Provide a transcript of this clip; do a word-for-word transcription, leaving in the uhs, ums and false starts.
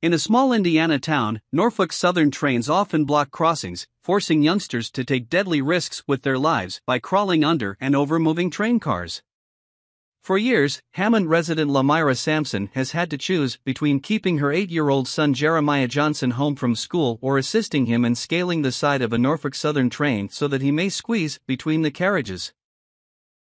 In a small Indiana town, Norfolk Southern trains often block crossings, forcing youngsters to take deadly risks with their lives by crawling under and over moving train cars. For years, Hammond resident Lamira Samson has had to choose between keeping her eight-year-old son Jeremiah Johnson home from school or assisting him in scaling the side of a Norfolk Southern train so that he may squeeze between the carriages.